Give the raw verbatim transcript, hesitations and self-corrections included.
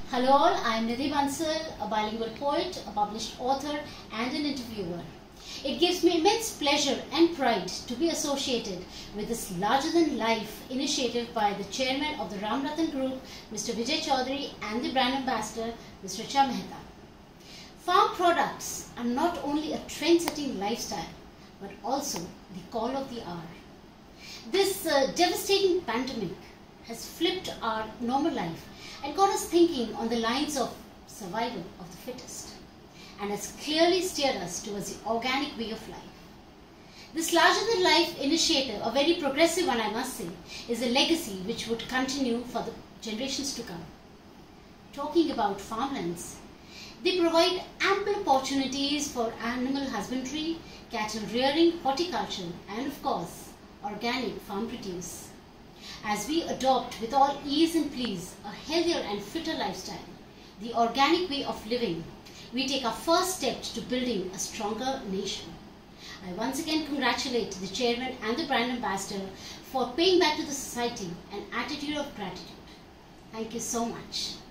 Hello all, I am Nidhi Bansal, a bilingual poet, a published author and an interviewer. It gives me immense pleasure and pride to be associated with this larger-than-life initiative by the chairman of the Ramaratan Group, Mister Vijay Chaudhary, and the brand ambassador, Mister Richa Mehta. Farm products are not only a trend-setting lifestyle, but also the call of the hour. This uh, devastating pandemic has flipped our normal life and got us thinking on the lines of survival of the fittest, and has clearly steered us towards the organic way of life. This larger-than-life initiative, a very progressive one I must say, is a legacy which would continue for the generations to come. Talking about farmlands, they provide ample opportunities for animal husbandry, cattle rearing, horticulture, and of course, organic farm produce. As we adopt with all ease and please a healthier and fitter lifestyle, the organic way of living, we take our first step to building a stronger nation. I once again congratulate the chairman and the brand ambassador for paying back to the society an attitude of gratitude. Thank you so much.